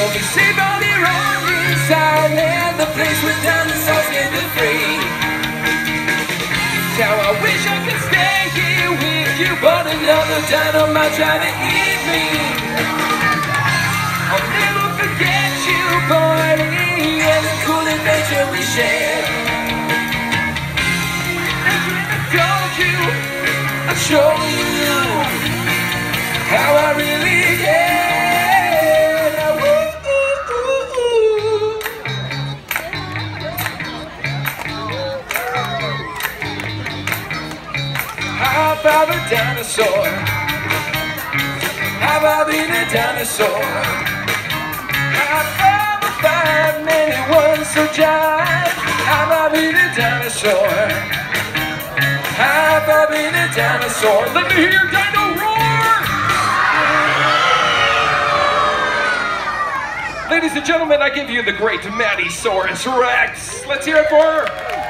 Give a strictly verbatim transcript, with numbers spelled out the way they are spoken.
You'll be safe on your own in Salem, the place where dinosaurs live free. Now I wish I could stay here with you, but another dino might try to eat me. I'll never forget you, boy, and the cool adventure we shared. And when I told you, I showed you how I really care. How about a dinosaur? How about being a dinosaur? How about a five many ones so jive? How about being a dinosaur? How about being a dinosaur? Let me hear your dino roar! Ladies and gentlemen, I give you the great Maddiesaurus Rex. Let's hear it for her.